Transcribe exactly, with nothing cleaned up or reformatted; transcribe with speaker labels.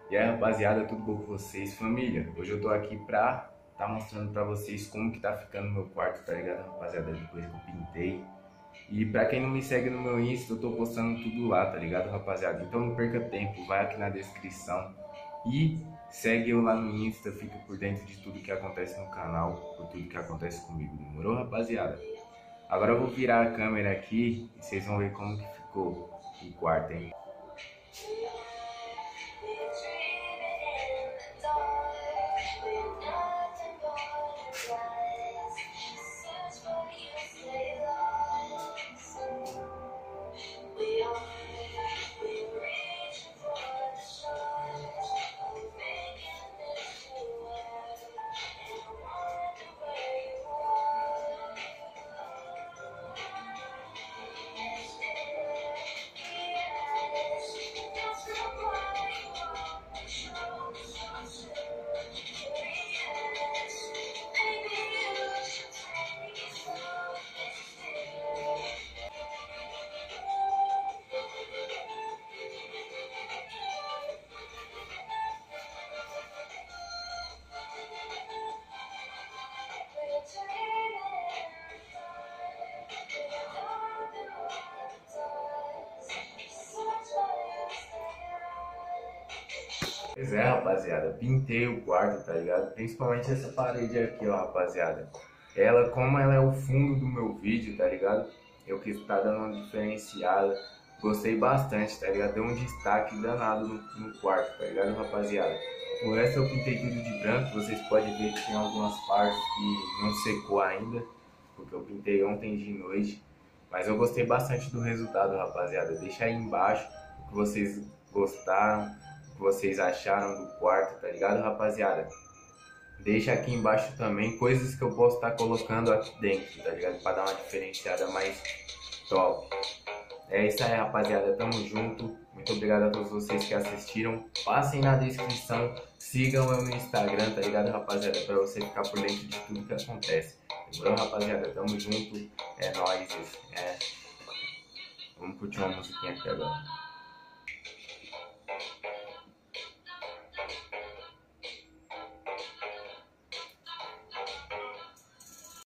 Speaker 1: E aí, rapaziada, tudo bom com vocês? Família, hoje eu tô aqui pra tá mostrando pra vocês como que tá ficando meu quarto, tá ligado, rapaziada? Depois que eu pintei. E pra quem não me segue no meu Insta, eu tô postando tudo lá, tá ligado, rapaziada? Então não perca tempo, vai aqui na descrição e segue eu lá no Insta, fica por dentro de tudo que acontece no canal, por tudo que acontece comigo, demorou, rapaziada? Agora eu vou virar a câmera aqui e vocês vão ver como que ficou o quarto, hein? Pois é, rapaziada, pintei o quarto, tá ligado? Principalmente essa parede aqui, ó, rapaziada. Ela, como ela é o fundo do meu vídeo, tá ligado? Eu quis tá dando uma diferenciada. Gostei bastante, tá ligado? Deu um destaque danado no, no quarto, tá ligado, rapaziada? O resto eu pintei tudo de branco. Vocês podem ver que tem algumas partes que não secou ainda, porque eu pintei ontem de noite. Mas eu gostei bastante do resultado, rapaziada. Deixa aí embaixo o que vocês gostaram, que vocês acharam do quarto, tá ligado, rapaziada? Deixa aqui embaixo também coisas que eu posso estar colocando aqui dentro, tá ligado? Pra dar uma diferenciada mais top. É isso aí, rapaziada, tamo junto. Muito obrigado a todos vocês que assistiram. Passem na descrição, sigam eu no Instagram, tá ligado, rapaziada? Pra você ficar por dentro de tudo que acontece. Demorou, rapaziada? Tamo junto. É nóis. É... Vamos curtir uma musiquinha aqui agora.